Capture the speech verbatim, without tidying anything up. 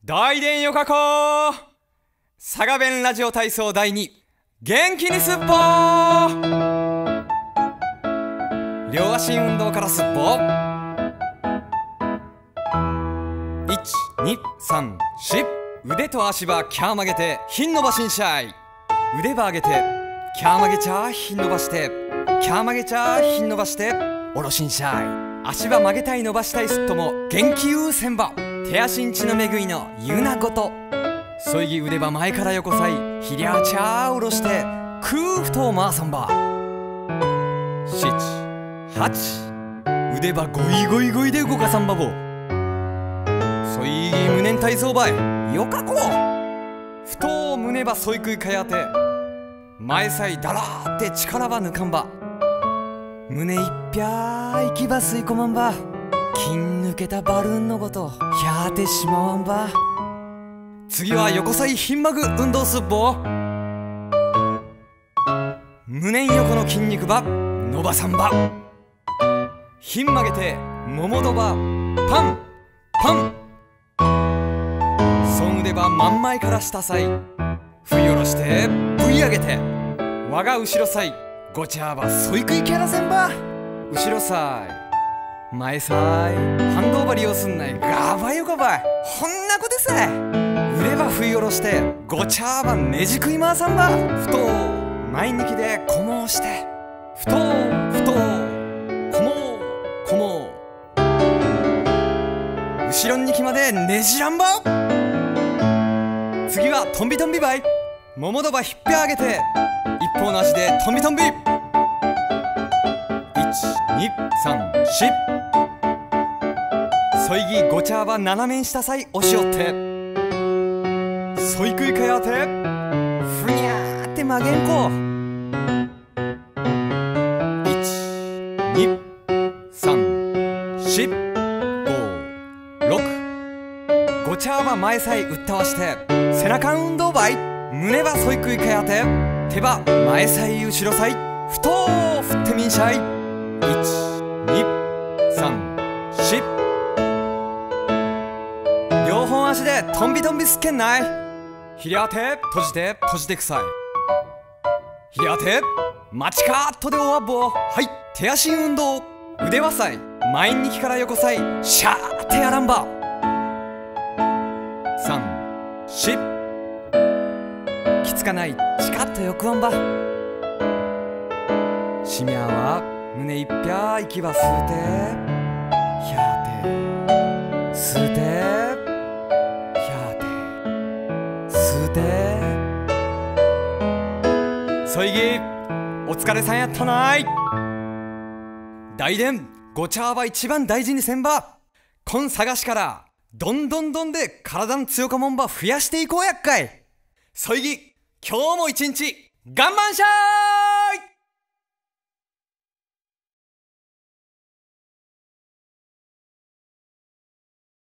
大伝よかこ佐賀弁ラジオ体操第に元気にすっぽー両足運動からすっぽいち、に、さん、よん腕と足ばキャー曲げてひん伸ばしんしゃい腕ば上げてキャー曲げちゃーひん伸ばしてキャー曲げちゃーひん伸ばしておろしんしゃい足ば曲げたい伸ばしたいすっとも元気ゆうせんば手足んちのめぐいのゆなごとそいぎ腕ば前から横さいひりゃーちゃーおろしてくーふと回さんばしち、はち腕ばゴイゴイゴイで動かさんばぼそいぎ胸ん体操ばいよかこふと胸ばそいくいかやて前さいだらーって力ば抜かんば胸いっぴゃー息ば吸い込まんば筋抜けたバルーンのごとひゃーてしまわんば次は横さいひんまぐ運動すっぼ胸ん横の筋肉ば伸ばさんばひん曲げてももどばパンパンそん腕ば真ん前から下さい振り下ろして V 上げて我が後ろさいごちゃばそいくいキャラせんば後ろさい前さい反動ば利用すんないがばよかばいほんなことさい腕ば振り下ろしてごちゃばねじ食い回さんばふと前にきでこもうしてふとふとこもうこもう後ろにきまでねじらんば次はトンビトンビばいももどばひっぺあげて一方の足でトンビトンビいち、に、さん、よんそいぎごちゃば斜めん下さい押し寄ってそいくいかやてふにゃーって曲げんこいち、に、さん、よん、ご、ろくごちゃば前さい打ったわして背中運動ばい胸ばそいくいかやて手ば前さい後ろさいふとー振ってみんしゃいいち、に、さん、よん両本足でトンビトンビすっけんないひりあて閉じて閉じてくさいひりあてマチカーットでおわっぼはい手足運動腕はさい前にきから横さいシャーってやらんばさん、よんきつかないチカッとよくわんばしみゃは胸いっぴゃー息ば吸うてひゃーて吸うてひゃーて吸うてそいぎお疲れさんやったない大伝ごちゃば一番大事にせんばこん探しからどんどんどんで体の強かもんば増やしていこうやっかいそいぎ今日も一日がんばんしゃー